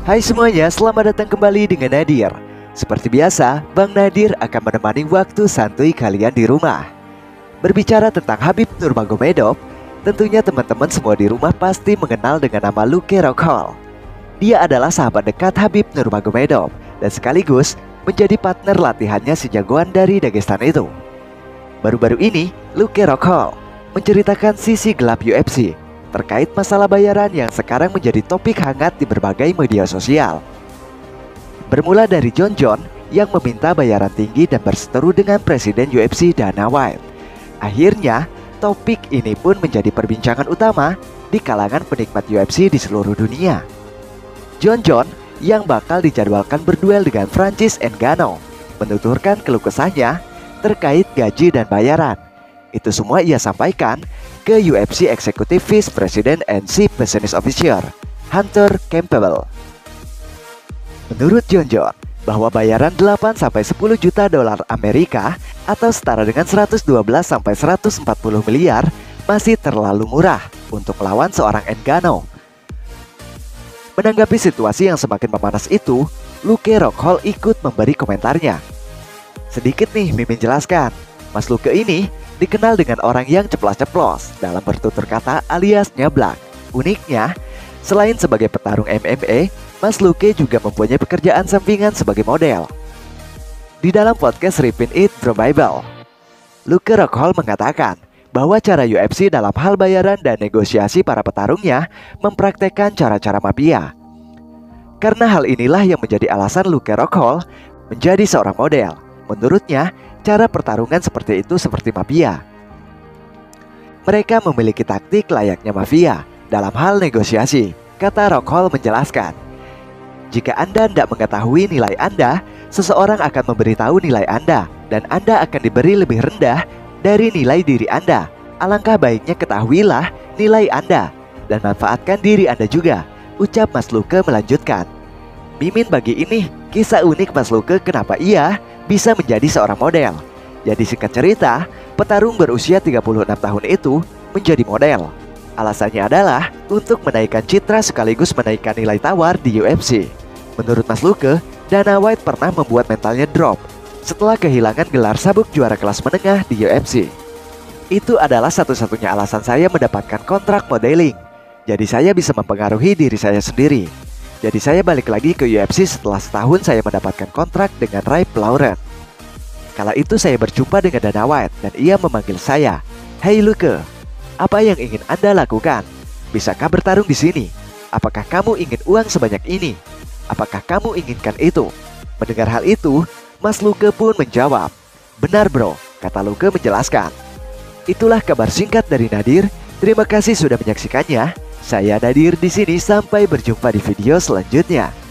Hai semuanya, selamat datang kembali dengan Nadir. Seperti biasa, Bang Nadir akan menemani waktu santuy kalian di rumah. Berbicara tentang Khabib Nurmagomedov, tentunya teman-teman semua di rumah pasti mengenal dengan nama Luke Rockhold. Dia adalah sahabat dekat Khabib Nurmagomedov dan sekaligus menjadi partner latihannya si jagoan dari Dagestan itu. Baru-baru ini, Luke Rockhold menceritakan sisi gelap UFC terkait masalah bayaran yang sekarang menjadi topik hangat di berbagai media sosial. Bermula dari Jon yang meminta bayaran tinggi dan berseteru dengan Presiden UFC Dana White. Akhirnya, topik ini pun menjadi perbincangan utama di kalangan penikmat UFC di seluruh dunia. Jon yang bakal dijadwalkan berduel dengan Francis Ngannou menuturkan keluh kesahnya terkait gaji dan bayaran. Itu semua ia sampaikan ke UFC Executive Vice President and Chief Business Officer Hunter Campbell. Menurut Jon bahwa bayaran 8-10 juta dolar Amerika atau setara dengan 112-140 miliar masih terlalu murah untuk melawan seorang Ngannou. Menanggapi situasi yang semakin memanas itu, Luke Rockhold ikut memberi komentarnya. Sedikit nih Mimin jelaskan, Mas Luke ini dikenal dengan orang yang ceplas-ceplos dalam bertutur kata alias nyablak. Uniknya, selain sebagai petarung MMA, Mas Luke juga mempunyai pekerjaan sampingan sebagai model. Di dalam podcast Repeat It Bro Bible, Luke Rockhold mengatakan bahwa cara UFC dalam hal bayaran dan negosiasi para petarungnya mempraktekkan cara-cara mafia. Karena hal inilah yang menjadi alasan Luke Rockhold menjadi seorang model. Menurutnya, cara pertarungan seperti itu seperti mafia. Mereka memiliki taktik layaknya mafia dalam hal negosiasi, kata Rockhold menjelaskan. Jika Anda tidak mengetahui nilai Anda, seseorang akan memberitahu nilai Anda dan Anda akan diberi lebih rendah dari nilai diri Anda. Alangkah baiknya ketahuilah nilai Anda dan manfaatkan diri Anda juga, ucap Mas Luke melanjutkan. Mimin bagi ini kisah unik Mas Luke kenapa ia bisa menjadi seorang model. Jadi singkat cerita, petarung berusia 36 tahun itu menjadi model. Alasannya adalah untuk menaikkan citra sekaligus menaikkan nilai tawar di UFC. Menurut Mas Luke, Dana White pernah membuat mentalnya drop setelah kehilangan gelar sabuk juara kelas menengah di UFC. Itu adalah satu-satunya alasan saya mendapatkan kontrak modeling. Jadi saya bisa mempengaruhi diri saya sendiri. Jadi saya balik lagi ke UFC setelah setahun saya mendapatkan kontrak dengan Ralph Lauren. Kala itu saya berjumpa dengan Dana White dan ia memanggil saya, "Hey Luke, apa yang ingin Anda lakukan? Bisakah bertarung di sini? Apakah kamu ingin uang sebanyak ini? Apakah kamu inginkan itu?" Mendengar hal itu, Mas Luke pun menjawab, "Benar bro," kata Luke menjelaskan. Itulah kabar singkat dari Nadir. Terima kasih sudah menyaksikannya. Saya Nadir di sini, sampai berjumpa di video selanjutnya.